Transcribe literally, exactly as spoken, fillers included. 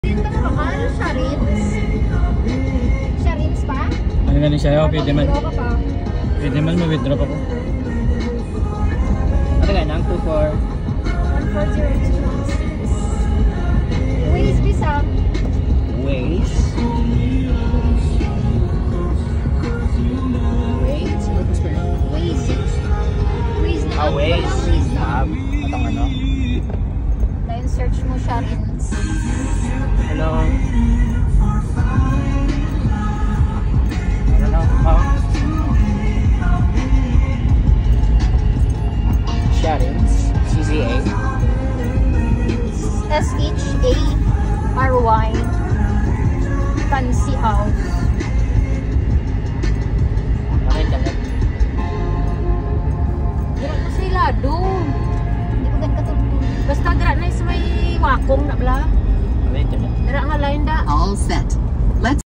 Ano nga siya? O, pwede man. Pwede man ma-withdraw pa po. Ano nga nang? two four one four zero two Waze bisa. Waze. Waze? Waze. Waze na. Ah, Waze. Waze na. Ah, atong ano? Dahil search mo siya rin. Hello. Hello. Oh. Sharins. C Z A. S H A R Y. Fancy House. Nakita mo? Dira na sa ilado. Hindi ko gan katulog. Basta dira na sa may wakong na bla. Nakita mo? Dira nga lain da. All set.